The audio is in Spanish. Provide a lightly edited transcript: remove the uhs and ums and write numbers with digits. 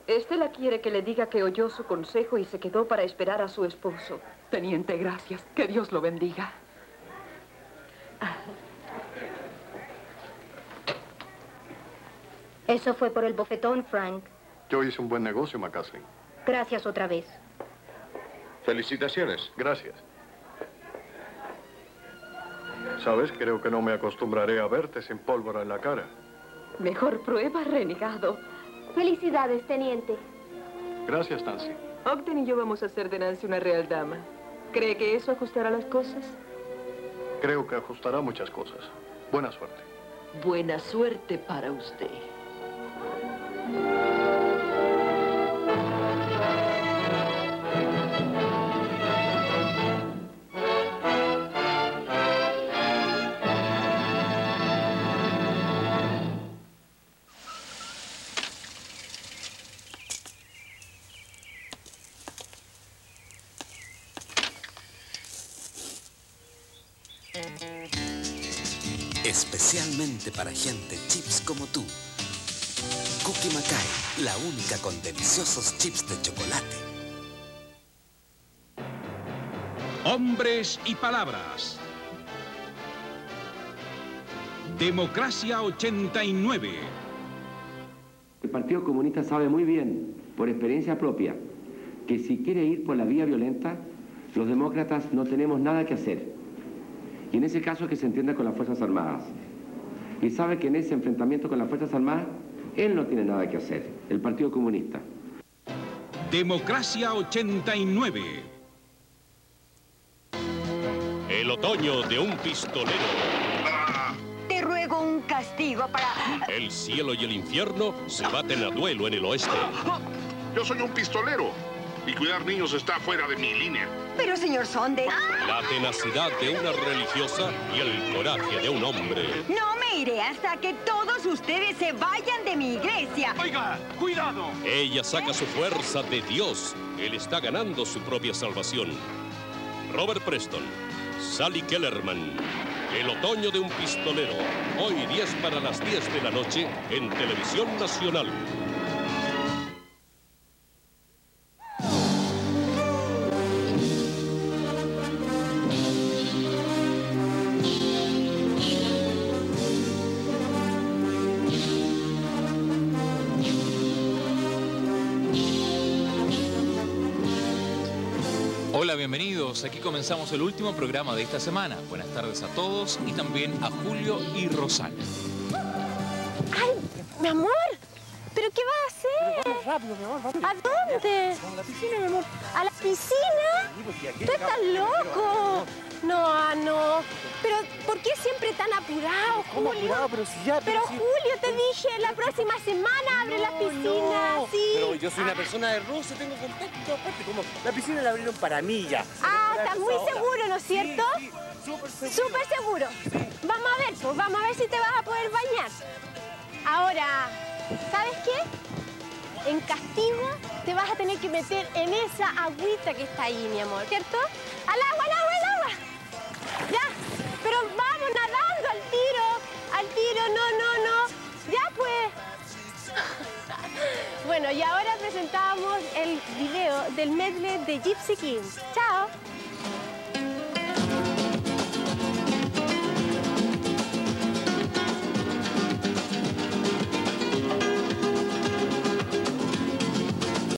Estela quiere que le diga que oyó su consejo y se quedó para esperar a su esposo. Teniente, gracias. Que Dios lo bendiga. Eso fue por el bofetón, Frank. Yo hice un buen negocio, McCaslin. Gracias otra vez. Felicitaciones. Gracias. ¿Sabes? Creo que no me acostumbraré a verte sin pólvora en la cara. Mejor prueba, renegado. Felicidades, teniente. Gracias, Nancy. Ogden y yo vamos a hacer de Nancy una real dama. ¿Cree que eso ajustará las cosas? Creo que ajustará muchas cosas. Buena suerte. Buena suerte para usted. Especialmente para gente chips como tú. Cookie Mackay, la única con deliciosos chips de chocolate. Hombres y palabras. Democracia 89. El Partido Comunista sabe muy bien, por experiencia propia, que si quiere ir por la vía violenta, los demócratas no tenemos nada que hacer. Y en ese caso es que se entienda con las Fuerzas Armadas. Y sabe que en ese enfrentamiento con las Fuerzas Armadas, él no tiene nada que hacer, el Partido Comunista. Democracia 89. El otoño de un pistolero. Te ruego un castigo para... El cielo y el infierno se baten a duelo en el oeste. Yo soy un pistolero y cuidar niños está fuera de mi línea. Pero, señor Sonde... La tenacidad de una religiosa y el coraje de un hombre. No me iré hasta que todos ustedes se vayan de mi iglesia. ¡Oiga, cuidado! Ella saca su fuerza de Dios. Él está ganando su propia salvación. Robert Preston, Sally Kellerman, El otoño de un pistolero. Hoy 10 para las 10 de la noche en Televisión Nacional. Hola, bienvenidos. Aquí comenzamos el último programa de esta semana. Buenas tardes a todos y también a Julio y Rosana. ¡Ay, mi amor! ¿Pero qué vas a hacer? Pero vamos rápido, mi amor, rápido. ¿A dónde? A la piscina, mi amor. ¿A la piscina? ¡Tú estás loco! No, no. Pero, ¿por qué siempre tan apurado, ¿Cómo Julio? apurado? Pero si ya... Pero, si... Julio, te dije, la próxima semana abre la piscina, no. sí. Pero yo soy una persona de roce, tengo contacto. Aparte, como la piscina la abrieron para mí ya. Ah, estás muy seguro, ¿no es cierto? Sí, súper seguro. Súper seguro. Sí. Vamos a ver, pues, vamos a ver si te vas a poder bañar. Ahora, ¿sabes qué? En castigo te vas a tener que meter en esa agüita que está ahí, mi amor, ¿cierto? ¡Al agua, al agua, al agua! Ya, pero vamos nadando al tiro, no. Ya pues. Bueno, y ahora presentamos el video del medley de Gypsy Kings. Chao.